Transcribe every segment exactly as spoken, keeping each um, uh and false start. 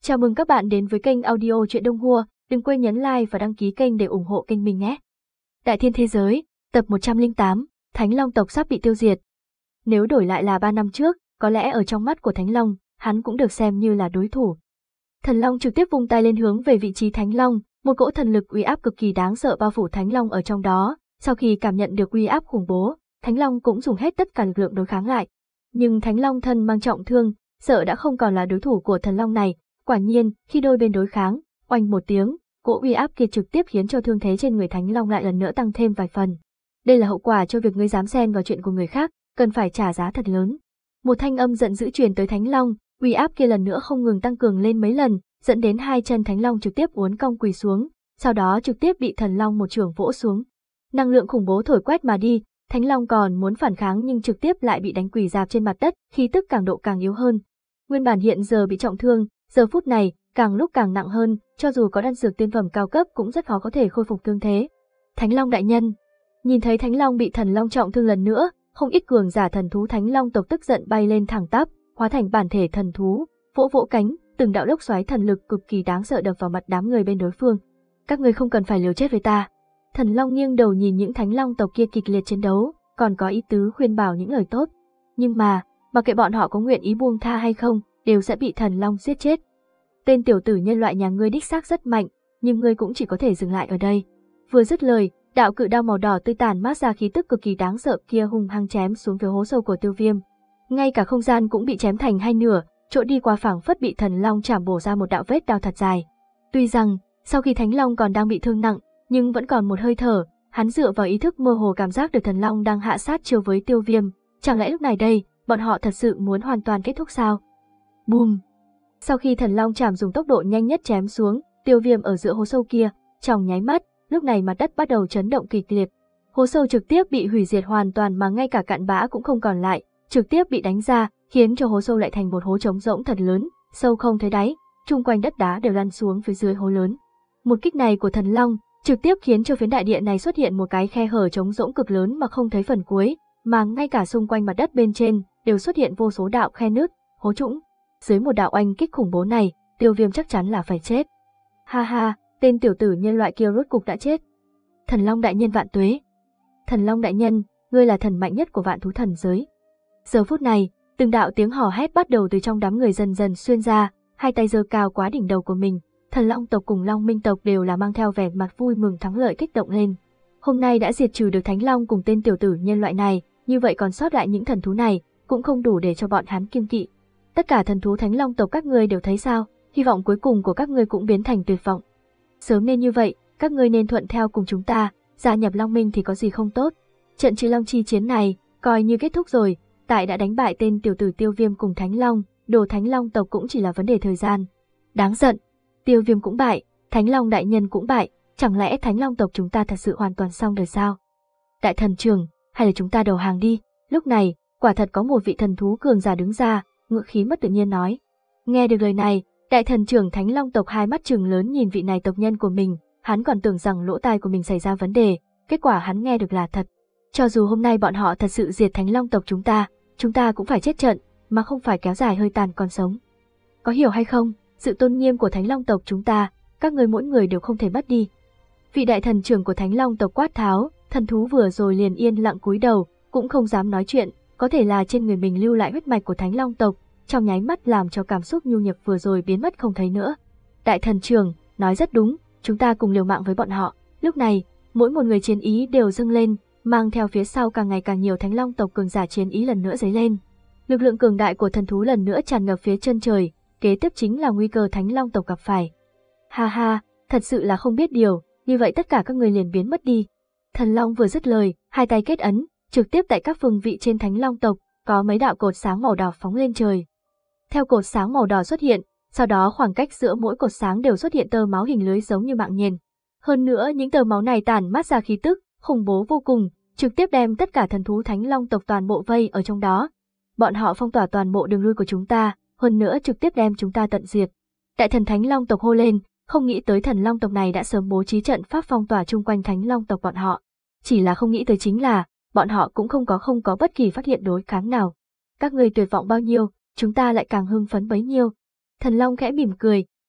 Chào mừng các bạn đến với kênh audio Truyện Đông Hua, đừng quên nhấn like và đăng ký kênh để ủng hộ kênh mình nhé. Đại Thiên Thế Giới, tập một trăm lẻ tám, Thánh Long tộc sắp bị tiêu diệt. Nếu đổi lại là ba năm trước, có lẽ ở trong mắt của Thánh Long, hắn cũng được xem như là đối thủ. Thần Long trực tiếp vung tay lên hướng về vị trí Thánh Long, một cỗ thần lực uy áp cực kỳ đáng sợ bao phủ Thánh Long ở trong đó. Sau khi cảm nhận được uy áp khủng bố, Thánh Long cũng dùng hết tất cả lực lượng đối kháng lại. Nhưng Thánh Long thân mang trọng thương, sợ đã không còn là đối thủ của Thần Long này. Quả nhiên, khi đôi bên đối kháng, oanh một tiếng, cỗ uy áp kia trực tiếp khiến cho thương thế trên người Thánh Long lại lần nữa tăng thêm vài phần. Đây là hậu quả cho việc ngươi dám xen vào chuyện của người khác, cần phải trả giá thật lớn. Một thanh âm giận dữ truyền tới Thánh Long, uy áp kia lần nữa không ngừng tăng cường lên mấy lần, dẫn đến hai chân Thánh Long trực tiếp uốn cong quỳ xuống, sau đó trực tiếp bị Thần Long một chưởng vỗ xuống. Năng lượng khủng bố thổi quét mà đi, Thánh Long còn muốn phản kháng nhưng trực tiếp lại bị đánh quỳ rạp trên mặt đất, khí tức càng độ càng yếu hơn. Nguyên bản hiện giờ bị trọng thương, giờ phút này, càng lúc càng nặng hơn, cho dù có đan dược tiên phẩm cao cấp cũng rất khó có thể khôi phục thương thế. Thánh Long đại nhân. Nhìn thấy Thánh Long bị Thần Long trọng thương lần nữa, không ít cường giả thần thú Thánh Long tộc tức giận bay lên thẳng tắp, hóa thành bản thể thần thú, vỗ vỗ cánh, từng đạo lốc xoáy thần lực cực kỳ đáng sợ đập vào mặt đám người bên đối phương. Các ngươi không cần phải liều chết với ta. Thần Long nghiêng đầu nhìn những Thánh Long tộc kia kịch liệt chiến đấu, còn có ý tứ khuyên bảo những lời tốt. Nhưng mà, mặc kệ bọn họ có nguyện ý buông tha hay không, đều sẽ bị Thần Long giết chết. Tên tiểu tử nhân loại nhà ngươi đích xác rất mạnh, nhưng ngươi cũng chỉ có thể dừng lại ở đây. Vừa dứt lời, đạo cự đao màu đỏ tươi tàn mát ra khí tức cực kỳ đáng sợ kia hung hăng chém xuống phía hố sâu của Tiêu Viêm. Ngay cả không gian cũng bị chém thành hai nửa, chỗ đi qua phảng phất bị Thần Long chảm bổ ra một đạo vết đao thật dài. Tuy rằng, sau khi Thánh Long còn đang bị thương nặng, nhưng vẫn còn một hơi thở, hắn dựa vào ý thức mơ hồ cảm giác được Thần Long đang hạ sát chiêu với Tiêu Viêm. Chẳng lẽ lúc này đây, bọn họ thật sự muốn hoàn toàn kết thúc sao? Bùm! Sau khi Thần Long chảm dùng tốc độ nhanh nhất chém xuống, Tiêu Viêm ở giữa hố sâu kia, trong nháy mắt, lúc này mặt đất bắt đầu chấn động kịch liệt. Hố sâu trực tiếp bị hủy diệt hoàn toàn mà ngay cả cặn bã cũng không còn lại, trực tiếp bị đánh ra, khiến cho hố sâu lại thành một hố trống rỗng thật lớn, sâu không thấy đáy, chung quanh đất đá đều lăn xuống phía dưới hố lớn. Một kích này của Thần Long trực tiếp khiến cho phiến đại địa này xuất hiện một cái khe hở trống rỗng cực lớn mà không thấy phần cuối, mà ngay cả xung quanh mặt đất bên trên đều xuất hiện vô số đạo khe nứt, hố trũng. Dưới một đạo oanh kích khủng bố này, Tiêu Viêm chắc chắn là phải chết. Ha ha, tên tiểu tử nhân loại kia rốt cục đã chết. Thần Long đại nhân vạn tuế. Thần Long đại nhân, ngươi là thần mạnh nhất của vạn thú thần giới. Giờ phút này, từng đạo tiếng hò hét bắt đầu từ trong đám người dần dần xuyên ra, hai tay giơ cao quá đỉnh đầu của mình. Thần Long tộc cùng Long Minh tộc đều là mang theo vẻ mặt vui mừng thắng lợi kích động lên. Hôm nay đã diệt trừ được Thánh Long cùng tên tiểu tử nhân loại này, như vậy còn sót lại những thần thú này cũng không đủ để cho bọn hắn kiêng kỵ. Tất cả thần thú Thánh Long tộc các ngươi đều thấy sao, hy vọng cuối cùng của các ngươi cũng biến thành tuyệt vọng. Sớm nên như vậy, các ngươi nên thuận theo cùng chúng ta, gia nhập Long Minh thì có gì không tốt. Trận Trừ Long chi chiến này, coi như kết thúc rồi, tại đã đánh bại tên tiểu tử Tiêu Viêm cùng Thánh Long, đồ Thánh Long tộc cũng chỉ là vấn đề thời gian. Đáng giận, Tiêu Viêm cũng bại, Thánh Long đại nhân cũng bại, chẳng lẽ Thánh Long tộc chúng ta thật sự hoàn toàn xong đời sao? Đại thần trưởng, hay là chúng ta đầu hàng đi? Lúc này, quả thật có một vị thần thú cường giả đứng ra, ngữ khí mất tự nhiên nói. Nghe được lời này, đại thần trưởng Thánh Long tộc hai mắt trừng lớn nhìn vị này tộc nhân của mình, hắn còn tưởng rằng lỗ tai của mình xảy ra vấn đề, kết quả hắn nghe được là thật. Cho dù hôm nay bọn họ thật sự diệt Thánh Long tộc chúng ta, chúng ta cũng phải chết trận, mà không phải kéo dài hơi tàn còn sống. Có hiểu hay không, sự tôn nghiêm của Thánh Long tộc chúng ta, các ngươi mỗi người đều không thể mất đi. Vị đại thần trưởng của Thánh Long tộc quát tháo, thần thú vừa rồi liền yên lặng cúi đầu, cũng không dám nói chuyện. Có thể là trên người mình lưu lại huyết mạch của Thánh Long tộc, trong nháy mắt làm cho cảm xúc nhu nhược vừa rồi biến mất không thấy nữa. Đại thần trưởng, nói rất đúng, chúng ta cùng liều mạng với bọn họ. Lúc này, mỗi một người chiến ý đều dâng lên, mang theo phía sau càng ngày càng nhiều Thánh Long tộc cường giả chiến ý lần nữa dấy lên. Lực lượng cường đại của thần thú lần nữa tràn ngập phía chân trời, kế tiếp chính là nguy cơ Thánh Long tộc gặp phải. Ha ha, thật sự là không biết điều, như vậy tất cả các người liền biến mất đi. Thần Long vừa dứt lời, hai tay kết ấn, trực tiếp tại các phương vị trên Thánh Long tộc, có mấy đạo cột sáng màu đỏ phóng lên trời. Theo cột sáng màu đỏ xuất hiện, sau đó khoảng cách giữa mỗi cột sáng đều xuất hiện tơ máu hình lưới giống như mạng nhện. Hơn nữa những tơ máu này tản mát ra khí tức, khủng bố vô cùng, trực tiếp đem tất cả thần thú Thánh Long tộc toàn bộ vây ở trong đó. Bọn họ phong tỏa toàn bộ đường lui của chúng ta, hơn nữa trực tiếp đem chúng ta tận diệt. Đại thần Thánh Long tộc hô lên, không nghĩ tới thần Long tộc này đã sớm bố trí trận pháp phong tỏa chung quanh Thánh Long tộc bọn họ. Chỉ là không nghĩ tới chính là, bọn họ cũng không có không có bất kỳ phát hiện đối kháng nào. Các ngươi tuyệt vọng bao nhiêu, chúng ta lại càng hưng phấn bấy nhiêu. Thần Long khẽ mỉm cười,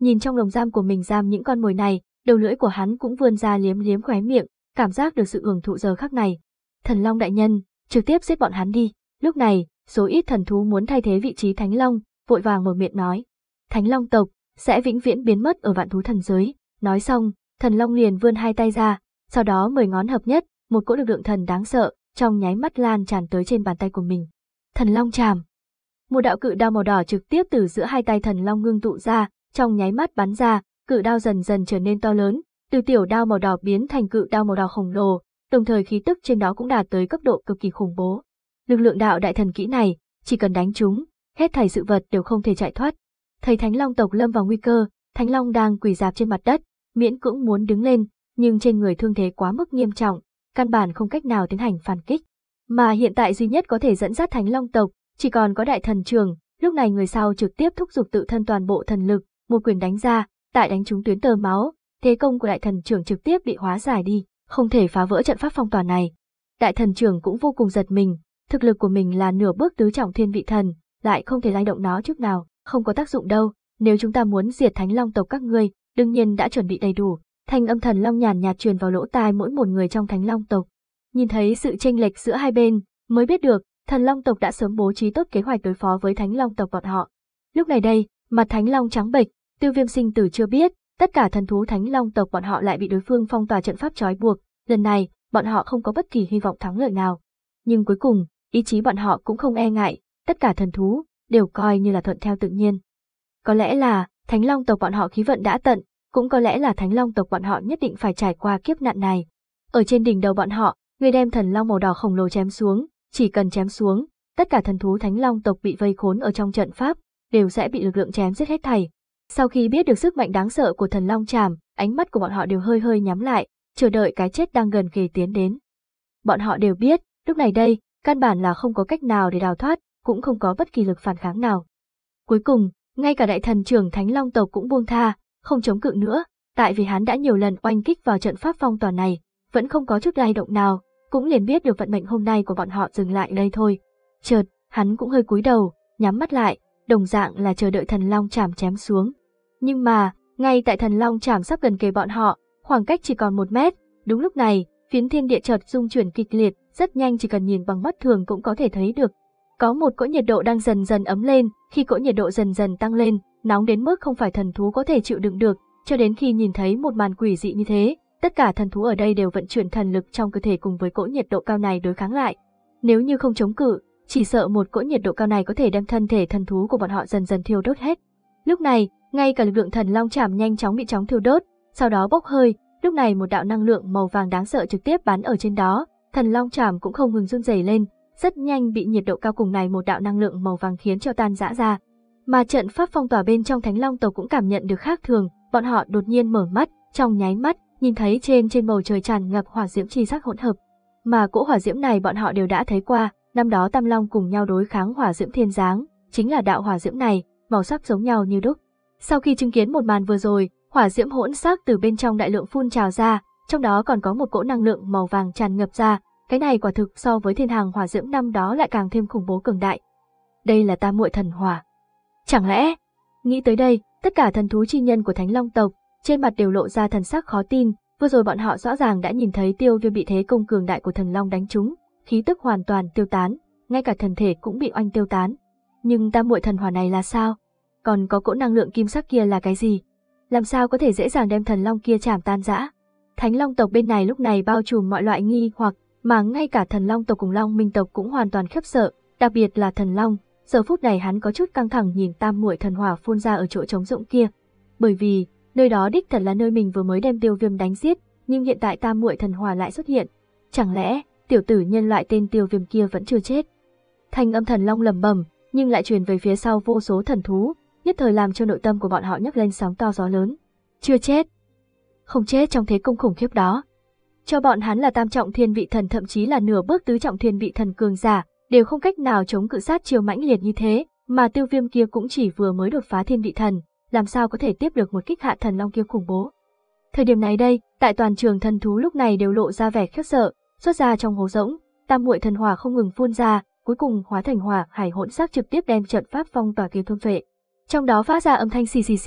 Nhìn trong lồng giam của mình giam những con mồi này, đầu lưỡi của hắn cũng vươn ra liếm liếm khóe miệng, cảm giác được sự hưởng thụ giờ khắc này. Thần Long đại nhân, trực tiếp giết bọn hắn đi. Lúc này, số ít thần thú muốn thay thế vị trí Thánh Long, vội vàng mở miệng nói. Thánh Long tộc sẽ vĩnh viễn biến mất ở vạn thú thần giới. Nói xong, Thần Long liền vươn hai tay ra, sau đó mười ngón hợp nhất, một cỗ lực lượng thần đáng sợ, trong nháy mắt lan tràn tới trên bàn tay của mình. Thần Long chàm. Một đạo cự đao màu đỏ trực tiếp từ giữa hai tay Thần Long ngưng tụ ra, trong nháy mắt bắn ra, cự đao dần dần trở nên to lớn, từ tiểu đao màu đỏ biến thành cự đao màu đỏ khổng lồ, đồng thời khí tức trên đó cũng đạt tới cấp độ cực kỳ khủng bố. Lực lượng đạo đại thần kỹ này, chỉ cần đánh chúng, hết thảy sự vật đều không thể chạy thoát. Thấy Thánh Long tộc lâm vào nguy cơ, Thánh Long đang quỳ rạp trên mặt đất, miễn cưỡng muốn đứng lên, nhưng trên người thương thế quá mức nghiêm trọng, căn bản không cách nào tiến hành phản kích. Mà hiện tại duy nhất có thể dẫn dắt Thánh Long tộc, chỉ còn có đại thần trường, lúc này người sau trực tiếp thúc giục tự thân toàn bộ thần lực, một quyền đánh ra, tại đánh trúng tuyến tơ máu, thế công của đại thần trưởng trực tiếp bị hóa giải đi, không thể phá vỡ trận pháp phong tỏa này. Đại thần trưởng cũng vô cùng giật mình, thực lực của mình là nửa bước tứ trọng thiên vị thần, lại không thể lay động nó chút nào, không có tác dụng đâu, nếu chúng ta muốn diệt Thánh Long tộc các ngươi, đương nhiên đã chuẩn bị đầy đủ. Thanh âm Thần Long nhàn nhạt truyền vào lỗ tai mỗi một người trong Thánh Long tộc. Nhìn thấy sự chênh lệch giữa hai bên, mới biết được, Thần Long tộc đã sớm bố trí tốt kế hoạch đối phó với Thánh Long tộc bọn họ. Lúc này đây, mặt Thánh Long trắng bệch, Tiêu Viêm sinh tử chưa biết, tất cả thần thú Thánh Long tộc bọn họ lại bị đối phương phong tỏa trận pháp trói buộc, lần này, bọn họ không có bất kỳ hy vọng thắng lợi nào. Nhưng cuối cùng, ý chí bọn họ cũng không e ngại, tất cả thần thú đều coi như là thuận theo tự nhiên. Có lẽ là Thánh Long tộc bọn họ khí vận đã tận, cũng có lẽ là Thánh Long tộc bọn họ nhất định phải trải qua kiếp nạn này. Ở trên đỉnh đầu bọn họ, người đem thần long màu đỏ khổng lồ chém xuống, chỉ cần chém xuống, tất cả thần thú Thánh Long tộc bị vây khốn ở trong trận pháp, đều sẽ bị lực lượng chém giết hết thảy. Sau khi biết được sức mạnh đáng sợ của thần long trảm, ánh mắt của bọn họ đều hơi hơi nhắm lại, chờ đợi cái chết đang gần kề tiến đến. Bọn họ đều biết, lúc này đây, căn bản là không có cách nào để đào thoát, cũng không có bất kỳ lực phản kháng nào. Cuối cùng, ngay cả đại thần trưởng Thánh Long tộc cũng buông tha, không chống cự nữa, tại vì hắn đã nhiều lần oanh kích vào trận pháp phong tỏa này, vẫn không có chút lay động nào, cũng liền biết được vận mệnh hôm nay của bọn họ dừng lại đây thôi. Chợt, hắn cũng hơi cúi đầu, nhắm mắt lại, đồng dạng là chờ đợi thần long chảm chém xuống. Nhưng mà, ngay tại thần long chảm sắp gần kề bọn họ, khoảng cách chỉ còn một mét, đúng lúc này, phiến thiên địa chợt rung chuyển kịch liệt, rất nhanh chỉ cần nhìn bằng mắt thường cũng có thể thấy được. Có một cỗ nhiệt độ đang dần dần ấm lên, khi cỗ nhiệt độ dần dần tăng lên, nóng đến mức không phải thần thú có thể chịu đựng được, cho đến khi nhìn thấy một màn quỷ dị như thế, tất cả thần thú ở đây đều vận chuyển thần lực trong cơ thể cùng với cỗ nhiệt độ cao này đối kháng lại. Nếu như không chống cự, chỉ sợ một cỗ nhiệt độ cao này có thể đem thân thể thần thú của bọn họ dần dần thiêu đốt hết. Lúc này, ngay cả lực lượng thần long chảm nhanh chóng bị chóng thiêu đốt, sau đó bốc hơi, lúc này một đạo năng lượng màu vàng đáng sợ trực tiếp bắn ở trên đó, thần long chảm cũng không ngừng run rẩy lên, rất nhanh bị nhiệt độ cao cùng này một đạo năng lượng màu vàng khiến cho tan rã ra. Mà trận pháp phong tỏa bên trong Thánh Long tộc cũng cảm nhận được khác thường, bọn họ đột nhiên mở mắt, trong nháy mắt, nhìn thấy trên trên bầu trời tràn ngập hỏa diễm chi sắc hỗn hợp. Mà cỗ hỏa diễm này bọn họ đều đã thấy qua, năm đó Tam Long cùng nhau đối kháng hỏa diễm thiên giáng, chính là đạo hỏa diễm này, màu sắc giống nhau như đúc. Sau khi chứng kiến một màn vừa rồi, hỏa diễm hỗn sắc từ bên trong đại lượng phun trào ra, trong đó còn có một cỗ năng lượng màu vàng tràn ngập ra, cái này quả thực so với thiên hàng hỏa diễm năm đó lại càng thêm khủng bố cường đại. Đây là Tam Muội thần hỏa. Chẳng lẽ? Nghĩ tới đây, tất cả thần thú chi nhân của Thánh Long tộc, trên mặt đều lộ ra thần sắc khó tin, vừa rồi bọn họ rõ ràng đã nhìn thấy Tiêu Viêm bị thế công cường đại của thần long đánh trúng, khí tức hoàn toàn tiêu tán, ngay cả thần thể cũng bị oanh tiêu tán. Nhưng Tam Muội thần hỏa này là sao? Còn có cỗ năng lượng kim sắc kia là cái gì? Làm sao có thể dễ dàng đem thần long kia chảm tan rã? Thánh Long tộc bên này lúc này bao trùm mọi loại nghi hoặc, mà ngay cả Thần Long tộc cùng Long Minh tộc cũng hoàn toàn khiếp sợ, đặc biệt là Thần Long, giờ phút này hắn có chút căng thẳng nhìn Tam Muội thần hỏa phun ra ở chỗ trống rỗng kia. Bởi vì, nơi đó đích thật là nơi mình vừa mới đem Tiêu Viêm đánh giết, nhưng hiện tại Tam Muội thần hỏa lại xuất hiện. Chẳng lẽ, tiểu tử nhân loại tên Tiêu Viêm kia vẫn chưa chết? Thanh âm Thần Long lẩm bẩm, nhưng lại truyền về phía sau vô số thần thú, nhất thời làm cho nội tâm của bọn họ nhấc lên sóng to gió lớn. Chưa chết. Không chết trong thế công khủng khiếp đó. Cho bọn hắn là tam trọng thiên vị thần thậm chí là nửa bước tứ trọng thiên vị thần cường giả, đều không cách nào chống cự sát chiêu mãnh liệt như thế, mà Tiêu Viêm kia cũng chỉ vừa mới đột phá thiên vị thần, làm sao có thể tiếp được một kích hạ thần long kia khủng bố. Thời điểm này đây, tại toàn trường thần thú lúc này đều lộ ra vẻ khiếp sợ, xuất ra trong hố rỗng, Tam Muội thần hỏa không ngừng phun ra, cuối cùng hóa thành hỏa hải hỗn sắc trực tiếp đem trận pháp phong tỏa kia thôn phệ. Trong đó phát ra âm thanh xì xì xì,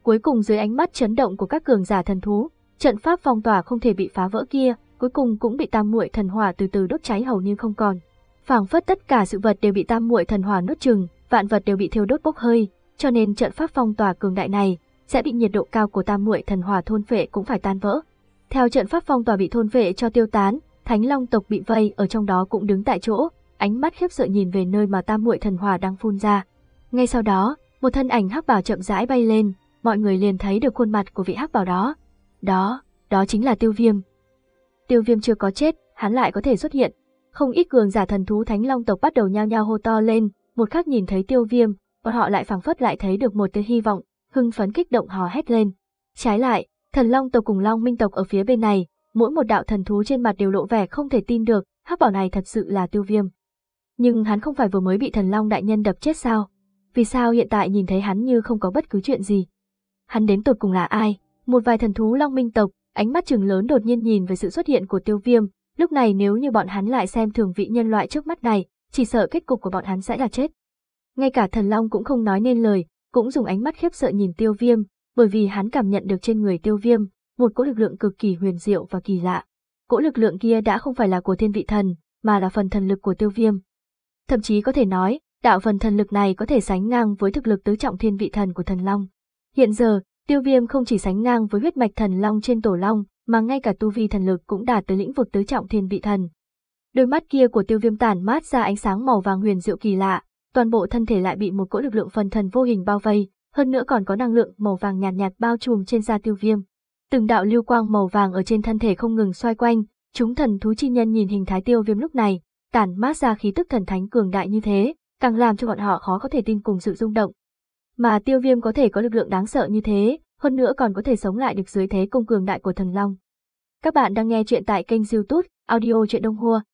Cuối cùng dưới ánh mắt chấn động của các cường giả thần thú, trận pháp phong tỏa không thể bị phá vỡ kia, cuối cùng cũng bị tam muội thần hỏa từ từ đốt cháy hầu như không còn. Phảng phất tất cả sự vật đều bị tam muội thần hỏa nuốt chửng, vạn vật đều bị thiêu đốt bốc hơi, cho nên trận pháp phong tỏa cường đại này sẽ bị nhiệt độ cao của tam muội thần hỏa thôn phệ cũng phải tan vỡ. Theo trận pháp phong tỏa bị thôn phệ cho tiêu tán, Thánh Long tộc bị vây ở trong đó cũng đứng tại chỗ, ánh mắt khiếp sợ nhìn về nơi mà tam muội thần hỏa đang phun ra. Ngay sau đó, một thân ảnh hắc bào chậm rãi bay lên, mọi người liền thấy được khuôn mặt của vị hắc bào đó. Đó, đó chính là Tiêu Viêm. Tiêu Viêm chưa có chết, hắn lại có thể xuất hiện. Không ít cường giả thần thú Thánh Long tộc bắt đầu nhao nhao hô to lên, một khắc nhìn thấy Tiêu Viêm, bọn họ lại phảng phất lại thấy được một tia hy vọng, hưng phấn kích động hò hét lên. Trái lại, Thần Long tộc cùng Long Minh tộc ở phía bên này, mỗi một đạo thần thú trên mặt đều lộ vẻ không thể tin được, hắc bảo này thật sự là Tiêu Viêm. Nhưng hắn không phải vừa mới bị Thần Long đại nhân đập chết sao? Vì sao hiện tại nhìn thấy hắn như không có bất cứ chuyện gì? Hắn đến tột cùng là ai? Một vài thần thú Long Minh tộc, ánh mắt trừng lớn đột nhiên nhìn về sự xuất hiện của Tiêu Viêm, lúc này nếu như bọn hắn lại xem thường vị nhân loại trước mắt này, chỉ sợ kết cục của bọn hắn sẽ là chết. Ngay cả Thần Long cũng không nói nên lời, cũng dùng ánh mắt khiếp sợ nhìn Tiêu Viêm, bởi vì hắn cảm nhận được trên người Tiêu Viêm một cỗ lực lượng cực kỳ huyền diệu và kỳ lạ. Cỗ lực lượng kia đã không phải là của Thiên Vị Thần, mà là phần thần lực của Tiêu Viêm. Thậm chí có thể nói, đạo phần thần lực này có thể sánh ngang với thực lực tứ trọng Thiên Vị Thần của Thần Long. Hiện giờ, Tiêu Viêm không chỉ sánh ngang với huyết mạch Thần Long trên tổ Long, mà ngay cả tu vi thần lực cũng đạt tới lĩnh vực tứ trọng Thiên Vị Thần. Đôi mắt kia của Tiêu Viêm tản mát ra ánh sáng màu vàng huyền diệu kỳ lạ, toàn bộ thân thể lại bị một cỗ lực lượng phần thần vô hình bao vây, hơn nữa còn có năng lượng màu vàng nhạt nhạt bao trùm trên da Tiêu Viêm. Từng đạo lưu quang màu vàng ở trên thân thể không ngừng xoay quanh, chúng thần thú chi nhân nhìn hình thái Tiêu Viêm lúc này, tản mát ra khí tức thần thánh cường đại như thế, càng làm cho bọn họ khó có thể tin cùng sự rung động. Mà Tiêu Viêm có thể có lực lượng đáng sợ như thế, hơn nữa còn có thể sống lại được dưới thế công cường đại của Thần Long. Các bạn đang nghe chuyện tại kênh YouTube Audio Truyện Đông Hua.